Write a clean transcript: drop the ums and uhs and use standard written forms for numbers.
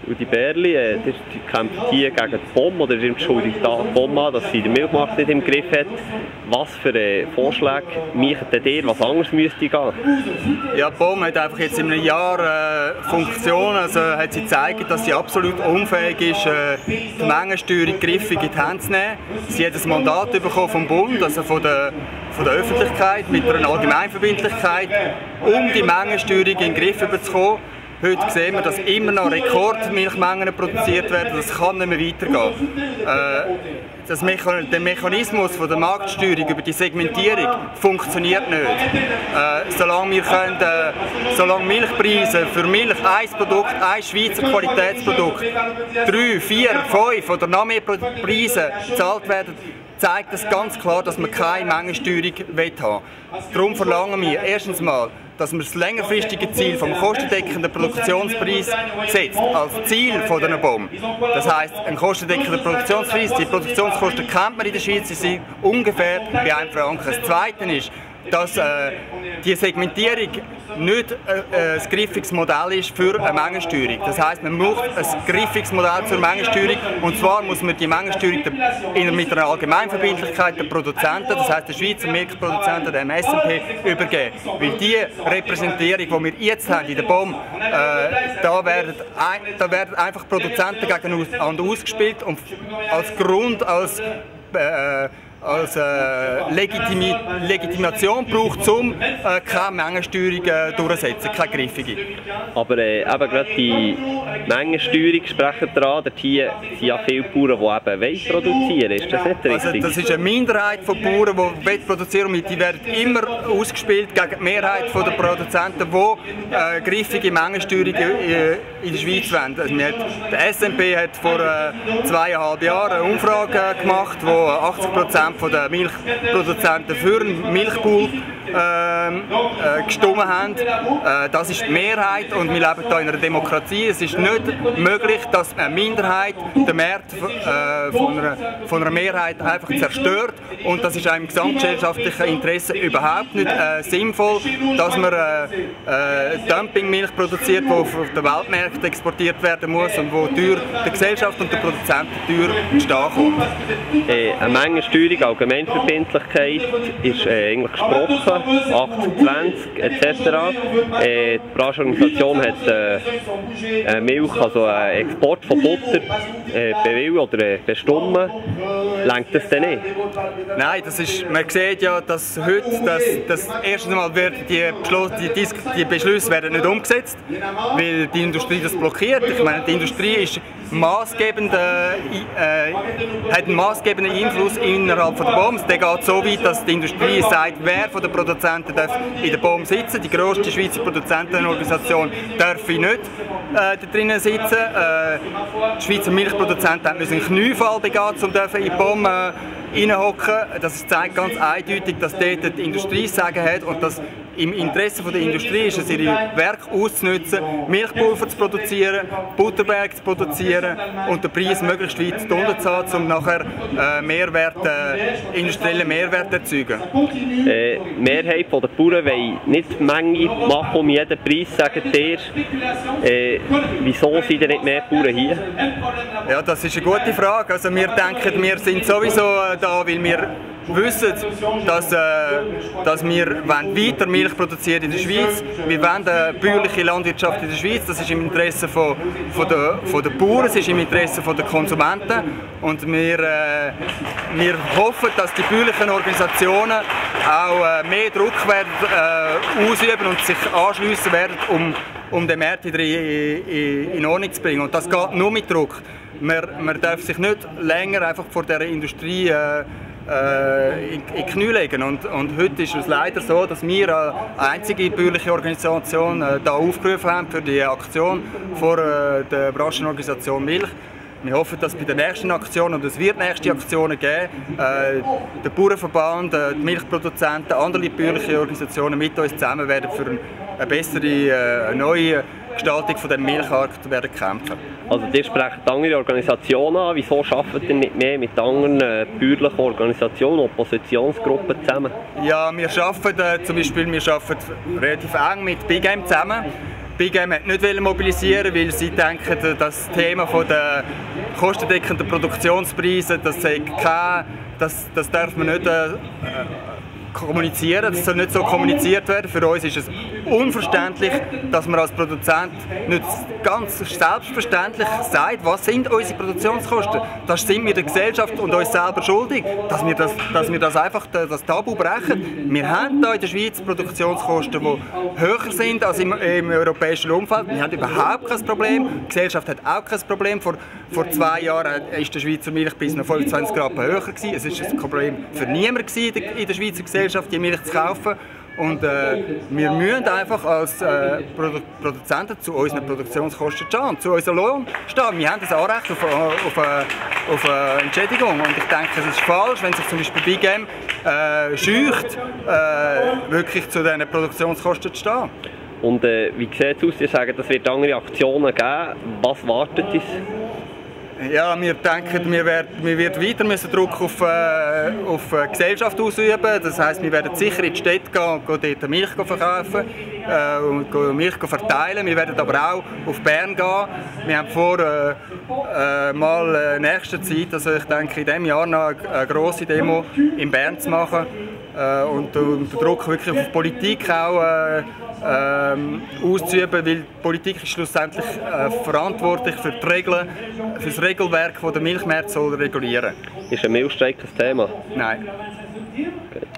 und die Bärli, die kämpfen hier gegen die POM oder entschuldigt die POM an, dass sie den Milchmarkt nicht im Griff hat. Was für Vorschläge machen ihr, was anders müsste gehen? Ja, die POM hat einfach jetzt in einem Jahr Funktion, also hat sie gezeigt, dass sie absolut unfähig ist, die Mengensteuerung griffig in die Hände zu nehmen. Sie hat ein Mandat bekommen vom Bund, also von der Öffentlichkeit, mit einer Allgemeinverbindlichkeit, um die Mengensteuerung in den Griff zu bekommen. Heute sehen wir, dass immer noch Rekordmilchmengen produziert werden. Das kann nicht mehr weitergehen. Der Mechanismus der Marktsteuerung über die Segmentierung funktioniert nicht. Solange Milchpreise für Milch, ein Produkt, ein Schweizer Qualitätsprodukt, 3, 4, 5 oder noch mehr Preise gezahlt werden, zeigt es ganz klar, dass wir keine Mengensteuerung haben wollen. Darum verlangen wir erstens mal, dass man das längerfristige Ziel vom kostendeckenden Produktionspreis setzt, als Ziel der BOM. Das heisst, ein kostendeckender Produktionspreis, die Produktionskosten kennt man in der Schweiz, sie sind ungefähr bei 1 Franken. Das Zweite ist, dass die Segmentierung nicht ein griffiges Modell ist für eine Mengensteuerung. Das heisst, man braucht ein griffiges Modell zur Mengensteuerung, und zwar muss man die Mengensteuerung mit einer Allgemeinverbindlichkeit der Produzenten, das heisst der Schweizer Milchproduzenten, dem SNP, übergeben. Weil die Repräsentierung, die wir jetzt haben in der BOM, da werden einfach Produzenten gegeneinander ausgespielt und als Grund, als Legitimation braucht, um keine Mengensteuerung durchzusetzen, keine griffige. Aber eben gerade die Mengensteuerung sprechen daran, dort hier sind ja viele Bauern, die eben produzieren wollen. Ist das nicht richtig? Also das ist eine Minderheit von Bauern, die produzieren wollen, die werden immer ausgespielt gegen die Mehrheit der Produzenten, die griffige Mengensteuerung in der Schweiz wollen. Also der SNP hat vor 2,5 Jahren eine Umfrage gemacht, wo 80% der Milchproduzenten für einen Milchpool gestimmt haben. Das ist die Mehrheit und wir leben hier in einer Demokratie. Es ist nicht möglich, dass eine Minderheit den Markt von einer Mehrheit einfach zerstört, und das ist auch im gesamtgesellschaftlichen Interesse überhaupt nicht sinnvoll, dass man Dumpingmilch produziert, die auf den Weltmärkten exportiert werden muss und wo der Gesellschaft und der Produzenten teuer zu stehen kommt. Eine Mengensteuerung, Allgemeinverbindlichkeit ist eigentlich gesprochen, 80-20 etc. Die Brancheorganisation hat Milch, also einen Export von Butter bewilligt oder bestimmt. Lenkt das denn nicht? Nein, man sieht ja, dass heute erstens einmal die Beschlüsse werden nicht umgesetzt, weil die Industrie das blockiert. Ich meine, die Industrie ist hat einen maßgebenden Einfluss innerhalb der BOM. Der geht so weit, dass die Industrie sagt, wer von den Produzenten darf in der BOM sitzen. Die grösste Schweizer Produzentenorganisation darf nicht da drinnen sitzen. Die Schweizer Milchproduzenten müssen einen Kniefall begehen, um in die BOM reinhocken. Das zeigt ganz eindeutig, dass dort die Industrie Sagen hat und dass im Interesse der Industrie ist es, ihre Werke auszunutzen, Milchpulver zu produzieren, Butterberg zu produzieren und den Preis möglichst weit unten zu haben, um nachher industriellen Mehrwert zu erzeugen. Die Mehrheit der Bauern will nicht die Menge machen um jeden Preis, sagt ihr. Wieso sind denn nicht mehr Bauern hier? Ja, das ist eine gute Frage. Also wir denken, wir sind sowieso da, weil wir wissen, dass wir weiter Milch produzieren in der Schweiz. Wir wollen eine bäuerliche Landwirtschaft in der Schweiz. Das ist im Interesse von der Bauern, es ist im Interesse der Konsumenten. Und wir hoffen, dass die bäuerlichen Organisationen auch mehr Druck ausüben und sich anschliessen werden, um den Markt wieder in Ordnung zu bringen. Und das geht nur mit Druck. Man darf sich nicht länger einfach vor der Industrie in die Knie legen. Und heute ist es leider so, dass wir als einzige bäuerliche Organisation da aufgerufen haben für die Aktion vor der Branchenorganisation Milch. Wir hoffen, dass bei der nächsten Aktion, und es wird nächste Aktionen geben, der Bauernverband, die Milchproduzenten, andere bäuerliche Organisationen mit uns zusammen werden für eine bessere, neue Gestaltung von dem Milchmarkt werden kämpfen. Also ihr sprecht andere Organisationen an, wieso arbeitet ihr nicht mehr mit anderen bäuerlichen Organisationen, Oppositionsgruppen zusammen? Ja, wir arbeiten relativ eng mit BIGAM zusammen. Big M hat nicht mobilisieren, weil sie denken, das Thema der kostendeckenden Produktionspreise, das darf man nicht kommunizieren, das soll nicht so kommuniziert werden. Für uns ist es unverständlich, dass man als Produzent nicht ganz selbstverständlich sagt, was sind unsere Produktionskosten. Das sind wir der Gesellschaft und uns selber schuldig, dass wir das einfach das Tabu brechen. Wir haben hier in der Schweiz Produktionskosten, die höher sind als im europäischen Umfeld. Wir haben überhaupt kein Problem. Die Gesellschaft hat auch kein Problem. Vor 2 Jahren war der Schweizer Milchpreis noch 25 Rappen höher gewesen. Es war ein Problem für niemanden in der Schweizer Gesellschaft, die Milch zu kaufen. Und wir müssen einfach als Produzenten zu unseren Produktionskosten stehen, zu unserem Lohn stehen. Wir haben das Anrecht auf eine Entschädigung. Und ich denke, es ist falsch, wenn sich zum Beispiel Big M scheucht, wirklich zu diesen Produktionskosten zu stehen. Und wie sieht es aus? Sie sagen, es wird andere Aktionen geben. Was wartet uns? Ja, wir denken, wir werden weiter Druck auf die Gesellschaft ausüben. Das heisst, wir werden sicher in die Städte gehen und dort Milch verkaufen und Milch verteilen. Wir werden aber auch auf Bern gehen. Wir haben vor, mal in nächster Zeit, also ich denke in diesem Jahr noch eine grosse Demo in Bern zu machen und den Druck wirklich auf die Politik auch auszuüben, weil die Politik ist schlussendlich verantwortlich für die Regeln, für das Regelwerk, das der Milchmarkt regulieren soll. Ist ein Milchstreik ein Thema? Nein. Okay.